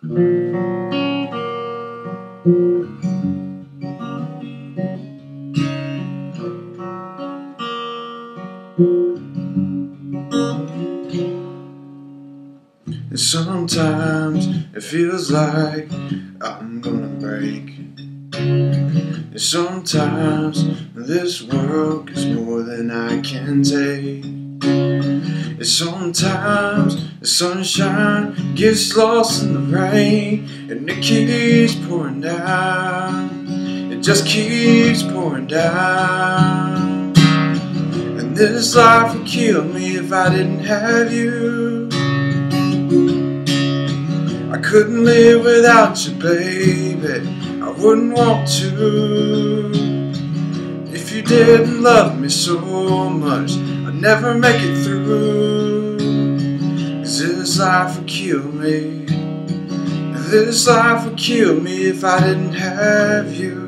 And sometimes it feels like I'm gonna break. And sometimes this world is more than I can take. And sometimes the sunshine gets lost in the rain, and it keeps pouring down. It just keeps pouring down. And this life would kill me if I didn't have you. I couldn't live without you, baby. I wouldn't want to. If you didn't love me so much, I'd never make it through. 'Cause this life would kill me. This life would kill me if I didn't have you.